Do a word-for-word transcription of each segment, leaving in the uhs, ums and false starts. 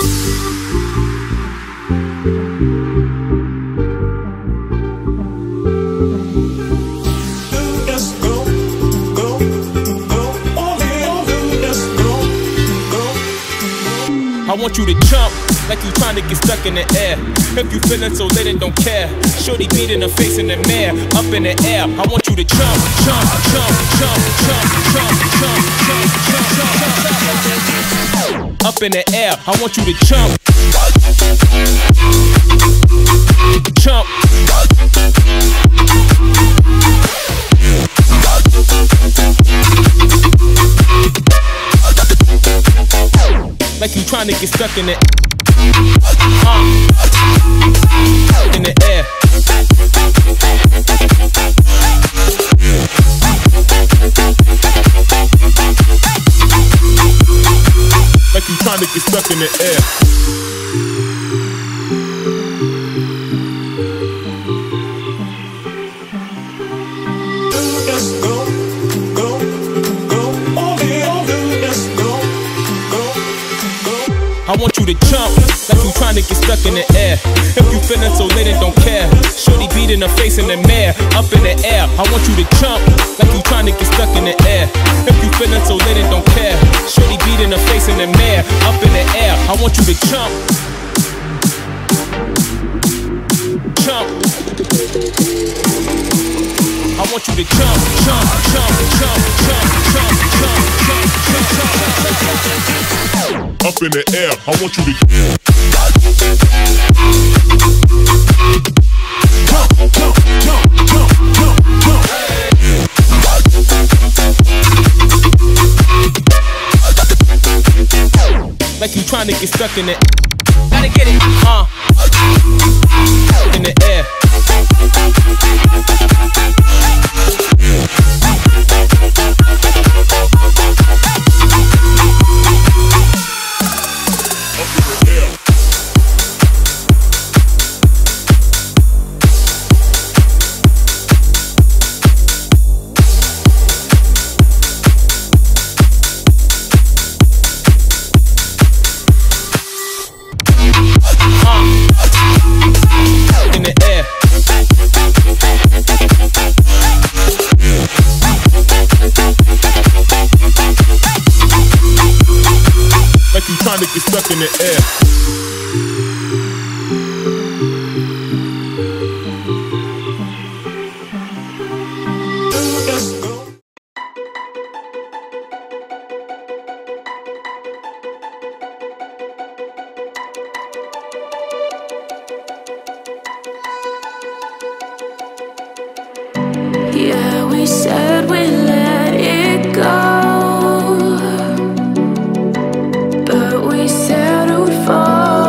I want you to jump like you trying to get stuck in the air. If you feeling so lit and don't care, shorty beating her face in the mirror, up in the air. I want you to jump, jump, jump, jump, jump, jump, jump, jump, jump, jump, up in the air. I want you to jump, jump. Like you trying to get stuck in it. Uh, in the air. Like you trying to get stuck in the air. I want you to jump like you trying to get stuck in the air. If you feeling so lit and don't care, shorty beating her face in the mirror, up in the air. I want you to jump like you trying to get stuck in the air. If you feeling so lit and don't care, shorty beating her face in the mirror, up in the air. I want you to jump, jump. I want you to jump, jump, jump, jump, jump, jump, jump, jump, jump, jump, up in the air. I want you to jump, jump, jump, jump, jump, jump. Like you trying to get stuck in it. Gotta get it, uh, in the air. Trying to get stuck in the air. Yeah, we said we let it go, but we settled for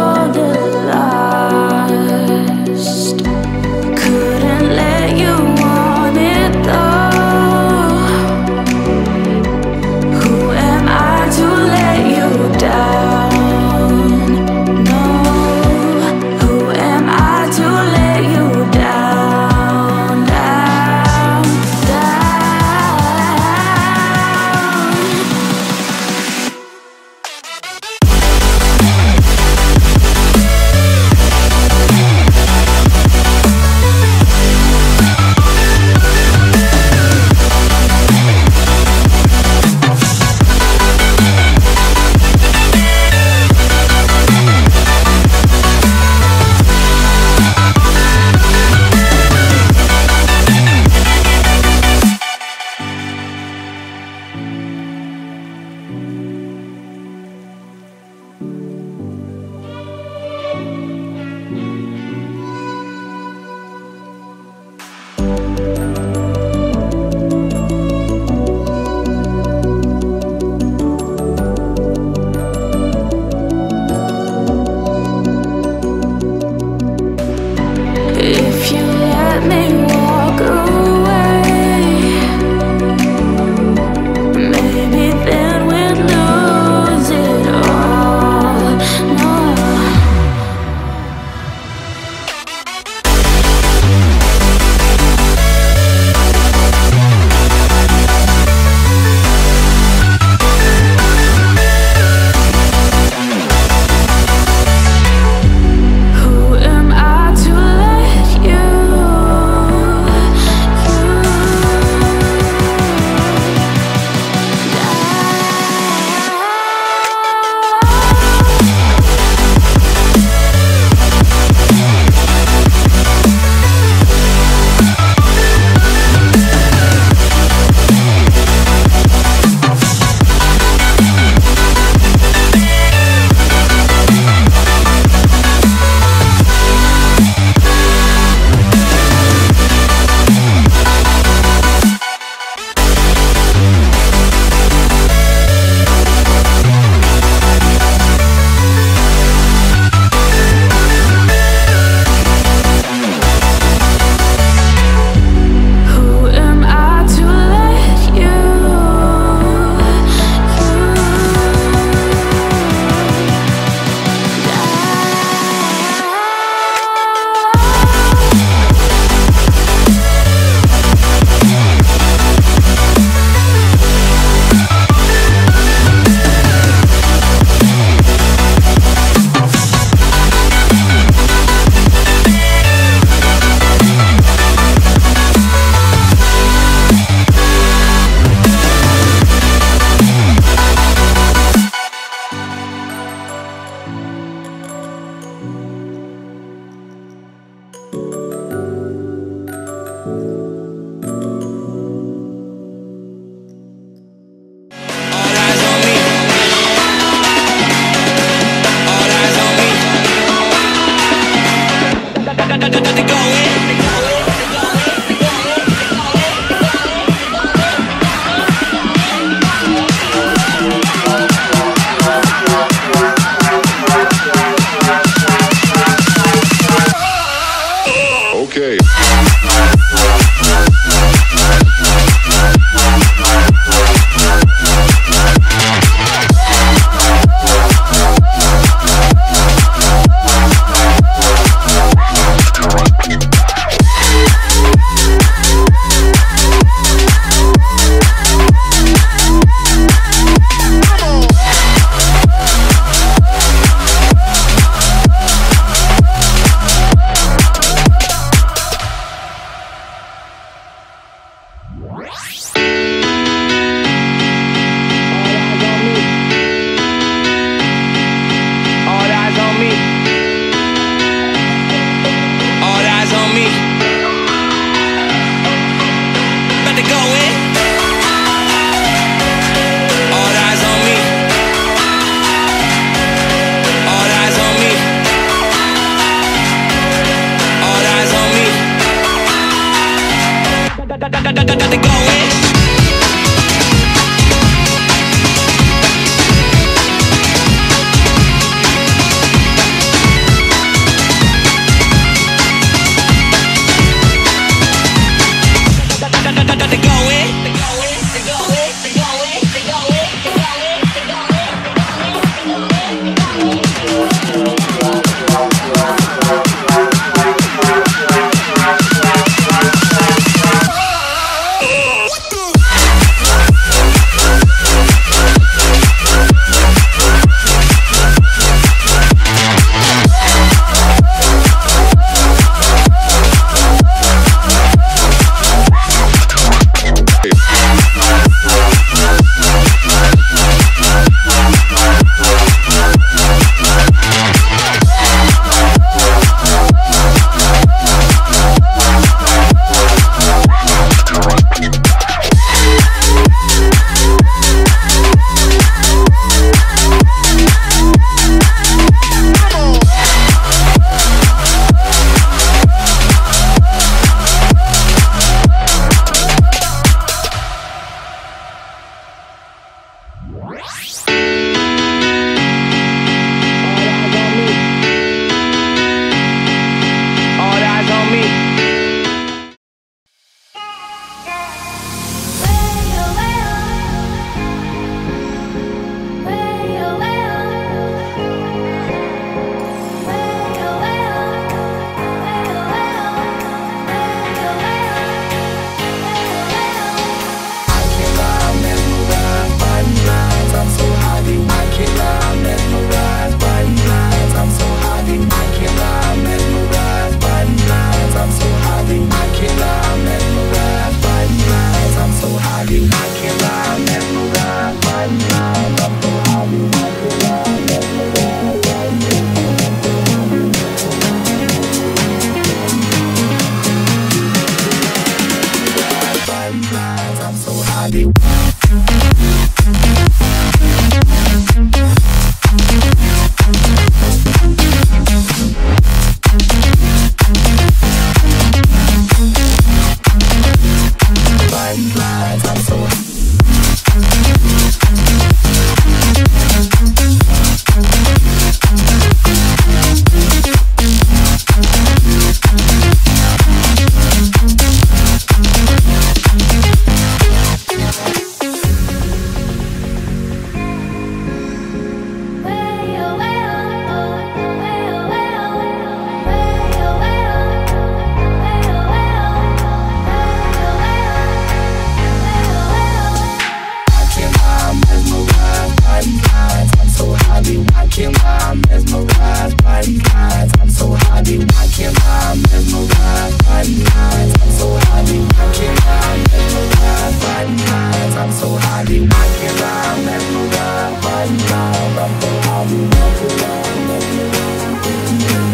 happy. Make you love, make you love, make you love, I'm so happy. Make you love, make you love, make you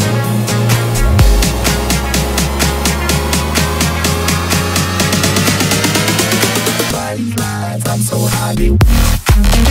love. I'm so happy.